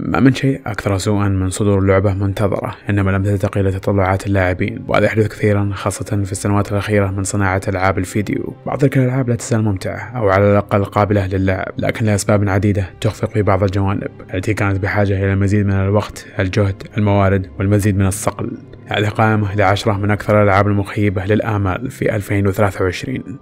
ما من شيء أكثر سوءا من صدور لعبة منتظرة إنما لم ترتقي لتطلعات اللاعبين، وهذا يحدث كثيرا خاصة في السنوات الأخيرة من صناعة ألعاب الفيديو. بعض تلك الألعاب لا تزال ممتعة أو على الأقل قابلة للعب، لكن لأسباب عديدة تخفق في بعض الجوانب التي كانت بحاجة إلى المزيد من الوقت، الجهد، الموارد والمزيد من الصقل. هذه قائمة ل10 من أكثر الألعاب المخيبة للآمال في 2023.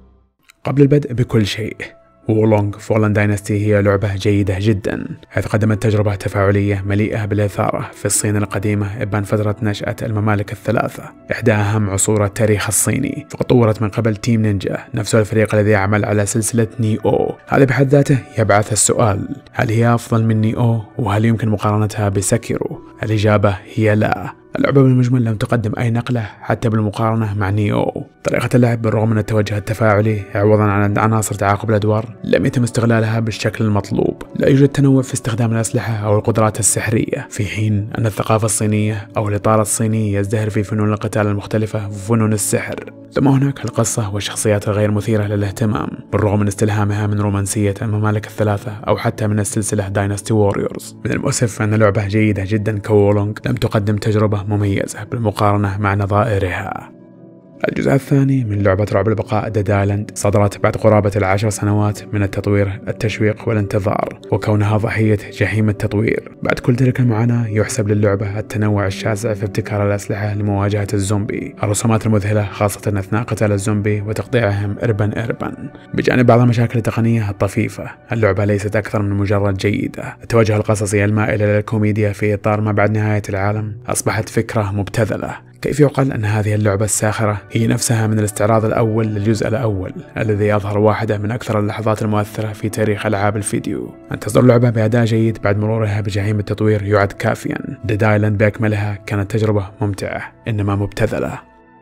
قبل البدء بكل شيء، وولونج فولن داينستي هي لعبة جيدة جدا، حيث قدمت تجربة تفاعلية مليئة بالإثارة في الصين القديمة إبان فترة نشأة الممالك الثلاثة، إحدى أهم عصور التاريخ الصيني، فقد طورت من قبل تيم نينجا نفس الفريق الذي يعمل على سلسلة نيو. هذا بحد ذاته يبعث السؤال: هل هي أفضل من نيو؟ وهل يمكن مقارنتها بسكيرو؟ الإجابة هي لا. اللعبة بالمجمل لم تقدم أي نقلة حتى بالمقارنة مع نيو. طريقة اللعب بالرغم من التوجه التفاعلي عوضا عن عناصر تعاقب الأدوار لم يتم استغلالها بالشكل المطلوب. لا يوجد تنوع في استخدام الأسلحة أو القدرات السحرية، في حين أن الثقافة الصينية أو الإطار الصيني يزدهر في فنون القتال المختلفة وفنون السحر. ثم هناك القصة والشخصيات الغير مثيرة للاهتمام بالرغم من استلهامها من رومانسية الممالك الثلاثة أو حتى من السلسلة داينستي ووريورز. من المؤسف أن لعبة جيدة جدا كوولونج لم تقدم تجربة مميزة بالمقارنة مع نظائرها. الجزء الثاني من لعبة رعب البقاء ديد ايلاند صدرت بعد قرابة 10 سنوات من التطوير، التشويق والانتظار، وكونها ضحية جحيم التطوير. بعد كل تلك المعاناة يحسب للعبة التنوع الشاسع في ابتكار الأسلحة لمواجهة الزومبي، الرسومات المذهلة خاصة أثناء قتال الزومبي وتقطيعهم إربا. بجانب بعض المشاكل التقنية الطفيفة، اللعبة ليست أكثر من مجرد جيدة. التوجه القصصي المائل إلى الكوميديا في إطار ما بعد نهاية العالم أصبحت فكرة مبتذلة. كيف يقال أن هذه اللعبة الساخرة هي نفسها من الاستعراض الأول للجزء الأول الذي يظهر واحدة من أكثر اللحظات المؤثرة في تاريخ ألعاب الفيديو؟ أن تصدر لعبة بأداء جيد بعد مرورها بجحيم التطوير يعد كافيا. ديد ايلاند بأكملها كانت تجربة ممتعة إنما مبتذلة.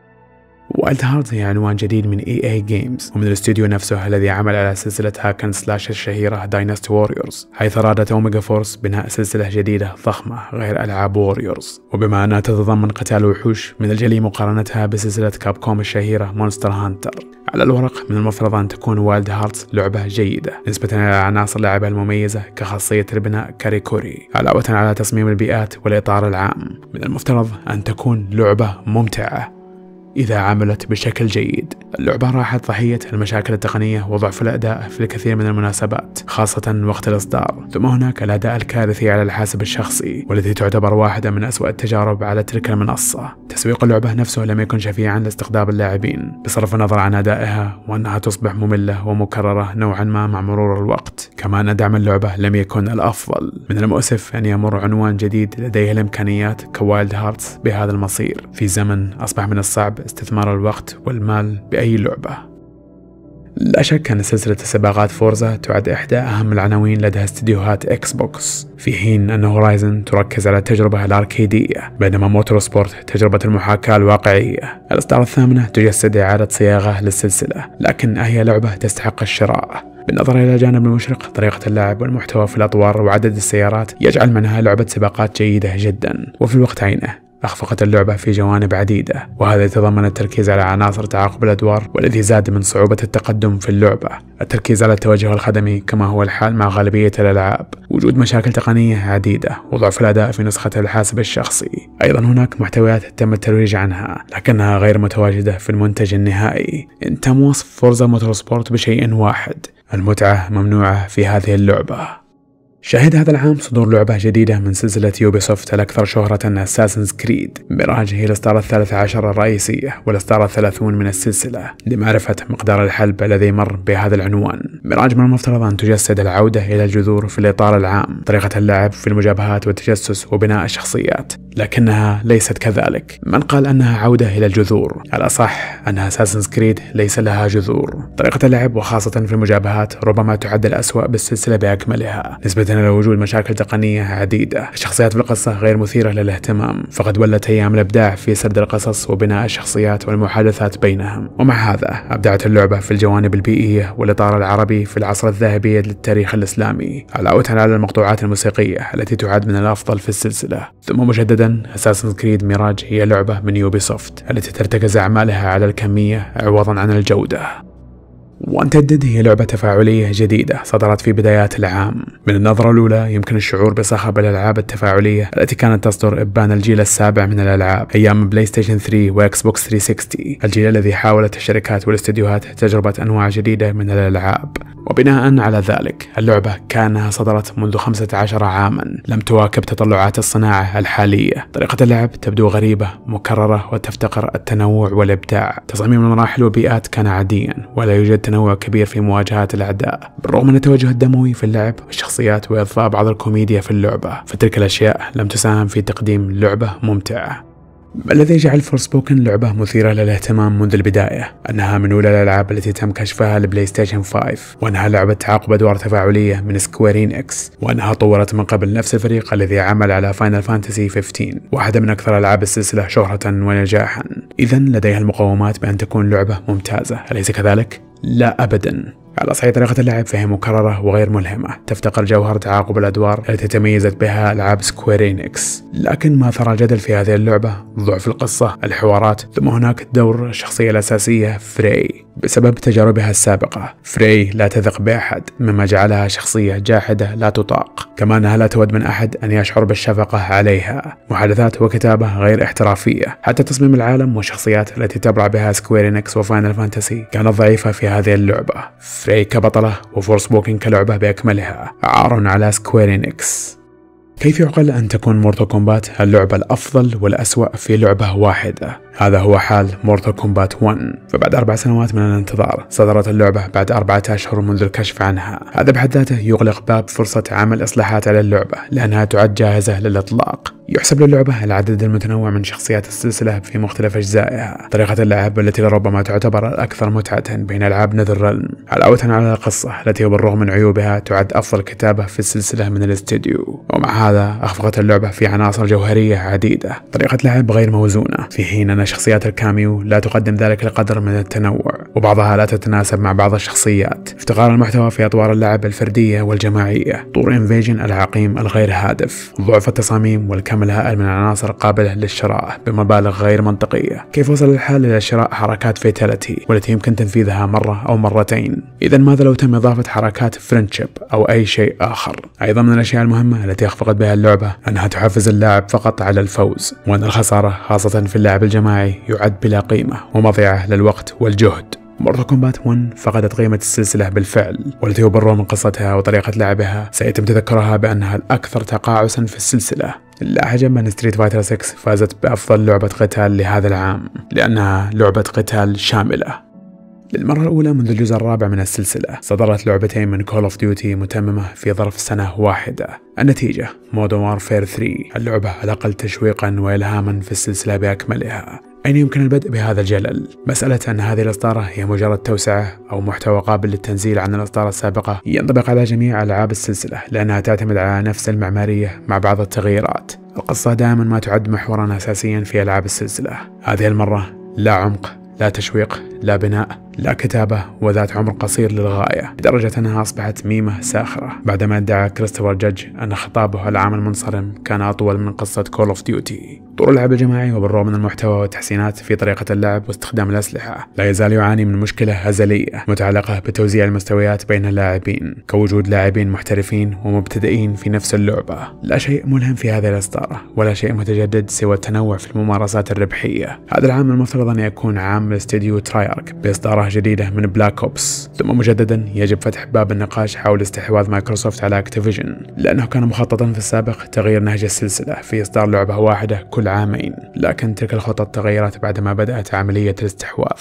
وايلد هارت هي عنوان جديد من EA Games ومن الاستوديو نفسه الذي عمل على سلسلة هاكن سلاش الشهيرة داينستي ووريورز، حيث أرادت أوميجا فورس بناء سلسلة جديدة ضخمة غير ألعاب ووريورز. وبما أنها تتضمن قتال وحوش، من الجلي مقارنتها بسلسلة كابكوم الشهيرة مونستر هانتر. على الورق من المفترض أن تكون وايلد هارت لعبة جيدة نسبة إلى عناصر لعبها المميزة كخاصية البناء كاريكوري، علاوة على تصميم البيئات والإطار العام. من المفترض أن تكون لعبة ممتعة إذا عملت بشكل جيد. اللعبة راحت ضحية المشاكل التقنية وضعف الأداء في الكثير من المناسبات خاصة وقت الإصدار. ثم هناك الأداء الكارثي على الحاسب الشخصي والذي تعتبر واحدة من أسوأ التجارب على تلك المنصة. تسويق اللعبة نفسه لم يكن شفيعا لاستقطاب اللاعبين بصرف النظر عن أدائها وأنها تصبح مملة ومكررة نوعا ما مع مرور الوقت. كما أن دعم اللعبة لم يكن الأفضل. من المؤسف أن يمر عنوان جديد لديه الإمكانيات كوايلد هارتس بهذا المصير في زمن أصبح من الصعب استثمار الوقت والمال بأي لعبة. لا شك أن سلسلة السباقات فورزا تعد إحدى أهم العناوين لدى استديوهات إكس بوكس، في حين أن هورايزن تركز على التجربة الأركيدية، بينما موتور سبورت تجربة المحاكاة الواقعية. الإصدار الثامنة تجسد إعادة صياغة للسلسلة، لكن هي لعبة تستحق الشراء. بالنظر إلى الجانب المشرق، طريقة اللعب والمحتوى في الأطوار وعدد السيارات يجعل منها لعبة سباقات جيدة جدا، وفي الوقت عينه أخفقت اللعبة في جوانب عديدة، وهذا يتضمن التركيز على عناصر تعاقب الأدوار والذي زاد من صعوبة التقدم في اللعبة، التركيز على التوجه الخدمي كما هو الحال مع غالبية الألعاب، وجود مشاكل تقنية عديدة وضعف الأداء في نسخة الحاسب الشخصي. أيضا هناك محتويات تم الترويج عنها لكنها غير متواجدة في المنتج النهائي. إن تم وصف فورزا موتور سبورت بشيء واحد: المتعة ممنوعة في هذه اللعبة. شهد هذا العام صدور لعبة جديدة من سلسلة يوبيسوفت الأكثر شهرة أساسنز كريد. ميراج هي الإصدار 13 الرئيسية والإصدار 30 من السلسلة. لمعرفة مقدار الحلب الذي مر بهذا العنوان، ميراج من المفترض أن تجسد العودة إلى الجذور في الإطار العام، طريقة اللعب في المجابهات والتجسس وبناء الشخصيات، لكنها ليست كذلك. من قال أنها عودة إلى الجذور؟ الأصح أن أساسنز كريد ليس لها جذور. طريقة اللعب وخاصة في المجابهات ربما تعد الأسوأ بالسلسلة بأكملها، نسبة إلى وجود مشاكل تقنية عديدة. الشخصيات في القصة غير مثيرة للاهتمام، فقد ولت أيام الإبداع في سرد القصص وبناء الشخصيات والمحادثات بينهم. ومع هذا أبدعت اللعبة في الجوانب البيئية والإطار العربي في العصر الذهبي للتاريخ الإسلامي، علاوة على المقطوعات الموسيقية التي تعد من الأفضل في السلسلة. ثم مجددا، أساسنز كريد ميراج هي لعبة من يوبيسوفت التي ترتكز أعمالها على الكمية عوضا عن الجودة. وانتدد هي لعبة تفاعلية جديدة صدرت في بدايات العام. من النظرة الأولى يمكن الشعور بصخب الألعاب التفاعلية التي كانت تصدر إبان الجيل السابع من الألعاب أيام بلاي ستيشن 3 وإكس بوكس 360، الجيل الذي حاولت الشركات والاستديوهات تجربة أنواع جديدة من الألعاب. وبناء على ذلك اللعبة كانها صدرت منذ 15 عاما لم تواكب تطلعات الصناعة الحالية. طريقة اللعب تبدو غريبة مكررة وتفتقر التنوع والإبداع. تصميم المراحل والبيئات كان عاديا ولا يوجد تنوع كبير في مواجهات الأعداء، بالرغم من التوجه الدموي في اللعب والشخصيات وإضفاء بعض الكوميديا في اللعبة، فتلك الأشياء لم تساهم في تقديم لعبة ممتعة. الذي جعل فورسبوكن لعبة مثيرة للاهتمام منذ البداية أنها من أولى الألعاب التي تم كشفها لبلاي ستيشن 5، وأنها لعبة تعاقب أدوار تفاعلية من سكويرين إكس، وأنها طورت من قبل نفس الفريق الذي عمل على فاينل فانتسي 15 واحدة من أكثر ألعاب السلسلة شهرة ونجاحا. إذن لديها المقومات بأن تكون لعبة ممتازة، أليس كذلك؟ لا أبدا. على صعيد طريقة اللعب فهي مكررة وغير ملهمة، تفتقر جوهر تعاقب الأدوار التي تميزت بها ألعاب سكويرين إكس. لكن ما ثار الجدل في هذه اللعبة ضعف القصة، الحوارات، ثم هناك دور الشخصية الأساسية فري. بسبب تجاربها السابقة فري لا تثق بأحد، مما جعلها شخصية جاحدة لا تطاق، كما أنها لا تود من أحد أن يشعر بالشفقة عليها. محادثات وكتابة غير احترافية، حتى تصميم العالم والشخصيات التي تبرع بها سكويرين إكس وفاينل فانتسي كانت ضعيفة في هذه اللعبة. فري كبطلة وفورسبوكن كلعبة بأكملها عار على سكويرين إكس. كيف يعقل أن تكون مورتال كومبات اللعبة الأفضل والأسوأ في لعبة واحدة؟ هذا هو حال مورتال كومبات 1. فبعد 4 سنوات من الانتظار صدرت اللعبة بعد 4 أشهر منذ الكشف عنها. هذا بحد ذاته يغلق باب فرصة عمل إصلاحات على اللعبة لأنها تعد جاهزة للإطلاق. يحسب للعبة العدد المتنوع من شخصيات السلسلة في مختلف أجزائها، طريقة اللعب التي لربما تعتبر الأكثر متعة بين ألعاب نذرلن، علاوة على القصة التي بالرغم من عيوبها تعد أفضل كتابة في السلسلة من الاستديو. ومع هذا أخفقت اللعبة في عناصر جوهرية عديدة، طريقة لعب غير موزونة، في حين أن شخصيات الكاميو لا تقدم ذلك القدر من التنوع، وبعضها لا تتناسب مع بعض الشخصيات. افتقار المحتوى في أطوار اللعب الفردية والجماعية، طور انفيجن العقيم الغير هادف، ضعف التصاميم والكم الهائل من العناصر قابلة للشراء بمبالغ غير منطقية. كيف وصل الحال إلى شراء حركات فيتاليتي والتي يمكن تنفيذها مرة أو مرتين؟ إذا ماذا لو تم إضافة حركات فريندشيب أو أي شيء آخر؟ أيضا من الأشياء المهمة التي أخفقت بها اللعبة أنها تحفز اللاعب فقط على الفوز، وأن الخسارة خاصة في اللعب الجماعي يعد بلا قيمة ومضيعة للوقت والجهد. مورتال كومبات 1 فقدت قيمة السلسلة بالفعل، والتي بالرغم من قصتها وطريقة لعبها سيتم تذكرها بأنها الأكثر تقاعسا في السلسلة. لا عجب أن ستريت فايتر 6 فازت بأفضل لعبة قتال لهذا العام، لأنها لعبة قتال شاملة. للمرة الأولى منذ الجزء الرابع من السلسلة صدرت لعبتين من كول اوف ديوتي متممة في ظرف سنة واحدة. النتيجة مودرن وارفير 3، اللعبة الأقل تشويقا وإلهاما في السلسلة بأكملها. أين يمكن البدء بهذا الجلل؟ مسألة أن هذه الإصدارة هي مجرد توسعة أو محتوى قابل للتنزيل عن الإصدار السابقة ينطبق على جميع ألعاب السلسلة، لأنها تعتمد على نفس المعمارية مع بعض التغييرات. القصة دائما ما تعد محورا أساسيا في ألعاب السلسلة. هذه المرة لا عمق، لا تشويق، لا بناء، لا كتابة، وذات عمر قصير للغاية، لدرجة أنها أصبحت ميمة ساخرة بعدما ادعى كريستوفر جاج أن خطابه العام المنصرم كان أطول من قصة كول اوف ديوتي. طور اللعب الجماعي وبالرغم من المحتوى والتحسينات في طريقة اللعب واستخدام الأسلحة لا يزال يعاني من مشكلة أزلية متعلقة بتوزيع المستويات بين اللاعبين، كوجود لاعبين محترفين ومبتدئين في نفس اللعبة. لا شيء ملهم في هذه الإصدار ولا شيء متجدد سوى التنوع في الممارسات الربحية. هذا العام المفترض أن يكون عام لاستديو ترايارك بإصداره جديدة من بلاك اوبس، ثم مجددا يجب فتح باب النقاش حول استحواذ مايكروسوفت على اكتيفيجن، لأنه كان مخططا في السابق تغيير نهج السلسلة في إصدار لعبة واحدة كل عامين، لكن تلك الخطط تغيرت بعدما بدأت عملية الاستحواذ.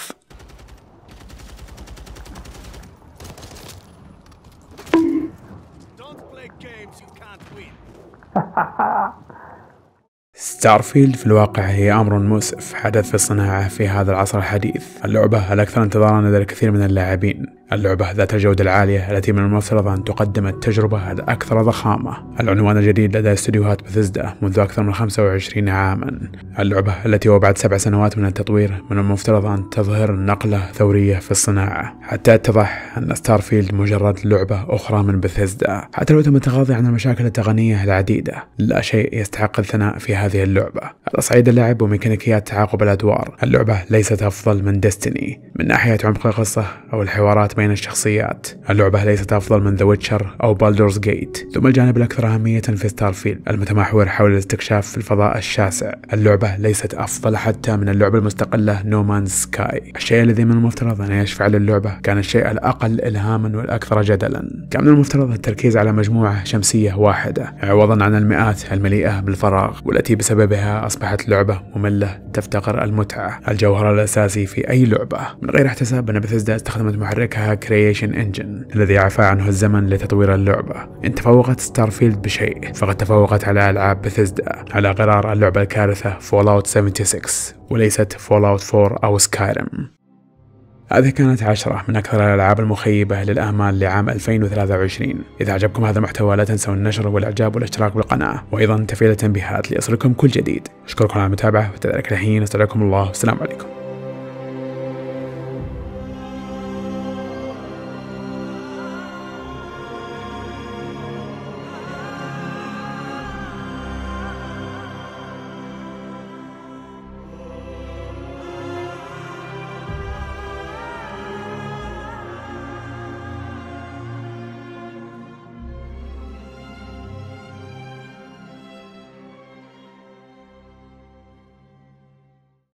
ستارفيلد في الواقع هي أمر مؤسف حدث في الصناعة في هذا العصر الحديث. اللعبة الأكثر انتظارا لدى الكثير من اللاعبين، اللعبة ذات الجودة العالية التي من المفترض أن تقدم التجربة الأكثر ضخامة، العنوان الجديد لدى استديوهات بثيسدا منذ أكثر من 25 عاما، اللعبة التي وبعد 7 سنوات من التطوير من المفترض أن تظهر نقلة ثورية في الصناعة، حتى اتضح أن ستارفيلد مجرد لعبة أخرى من بثيسدا. حتى لو تم التغاضي عن المشاكل التقنية العديدة، لا شيء يستحق الثناء في هذه اللعبة. على صعيد اللعب وميكانيكيات تعاقب الأدوار، اللعبة ليست أفضل من ديستني من ناحية عمق القصة أو الحوارات العلاقات بين الشخصيات. اللعبة ليست أفضل من ذا ويتشر أو بالدورز جيت. ثم الجانب الأكثر أهمية في ستارفيلد المتمحور حول الاستكشاف في الفضاء الشاسع. اللعبة ليست أفضل حتى من اللعبة المستقلة نو مانز سكاي. الشيء الذي من المفترض أن يشفع للعبة كان الشيء الأقل إلهاما والأكثر جدلا. كان من المفترض التركيز على مجموعة شمسية واحدة عوضا عن المئات المليئة بالفراغ، والتي بسببها أصبحت لعبة مملة تفتقر المتعة، الجوهر الأساسي في أي لعبة. من غير احتساب أن بثيسدا استخدمت محركها كرييشن انجن الذي عفى عنه الزمن لتطوير اللعبة. إن تفوقت ستارفيلد بشيء فقد تفوقت على ألعاب بثيسدا على غرار اللعبة الكارثة فول 76 وليست فول 4 أو سكايرم. هذه كانت 10 من أكثر الألعاب المخيبة للآمال لعام 2023. إذا عجبكم هذا المحتوى لا تنسوا النشر والإعجاب والاشتراك بالقناة، وأيضا تفعيل التنبيهات ليصلكم كل جديد. أشكركم على المتابعة وتذلك الحين. استودعكم الله والسلام عليكم.